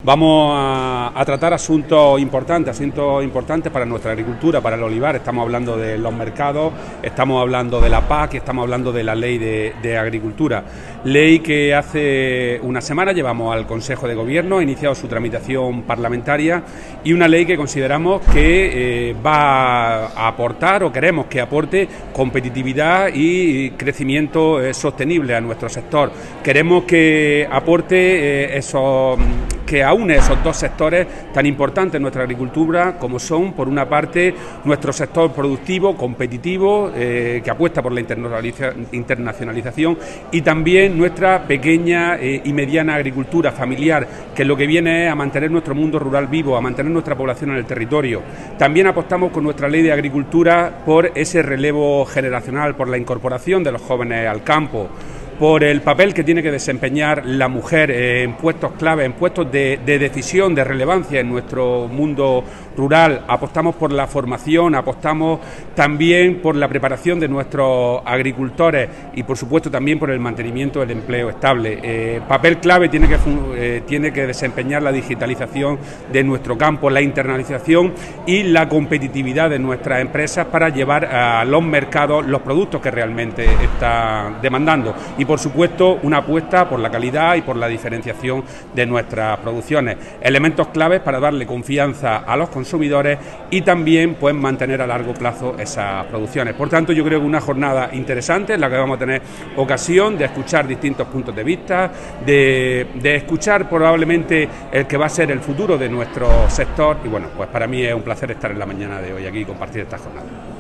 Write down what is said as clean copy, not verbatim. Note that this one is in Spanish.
Vamos a tratar asuntos importantes para nuestra agricultura, para el olivar. Estamos hablando de los mercados, estamos hablando de la PAC, estamos hablando de la Ley de Agricultura. Ley que hace una semana llevamos al Consejo de Gobierno, ha iniciado su tramitación parlamentaria, y una ley que consideramos que va a aportar, o queremos que aporte, competitividad y crecimiento sostenible a nuestro sector. Queremos que aporte que aúne esos dos sectores tan importantes en nuestra agricultura, como son, por una parte, nuestro sector productivo, competitivo, que apuesta por la internacionalización, y también nuestra pequeña y mediana agricultura familiar, que es lo que viene es a mantener nuestro mundo rural vivo, a mantener nuestra población en el territorio. También apostamos con nuestra ley de agricultura por ese relevo generacional, por la incorporación de los jóvenes al campo, por el papel que tiene que desempeñar la mujer en puestos clave, en puestos de decisión, de relevancia en nuestro mundo rural. Apostamos por la formación, apostamos también por la preparación de nuestros agricultores y, por supuesto, también por el mantenimiento del empleo estable. Papel clave tiene que desempeñar la digitalización de nuestro campo, la internalización y la competitividad de nuestras empresas para llevar a los mercados los productos que realmente están demandando. Y, por supuesto, una apuesta por la calidad y por la diferenciación de nuestras producciones. Elementos claves para darle confianza a los consumidores y también, pues, mantener a largo plazo esas producciones. Por tanto, yo creo que una jornada interesante en la que vamos a tener ocasión de escuchar distintos puntos de vista, de escuchar probablemente el que va a ser el futuro de nuestro sector, y bueno, pues para mí es un placer estar en la mañana de hoy aquí y compartir esta jornada.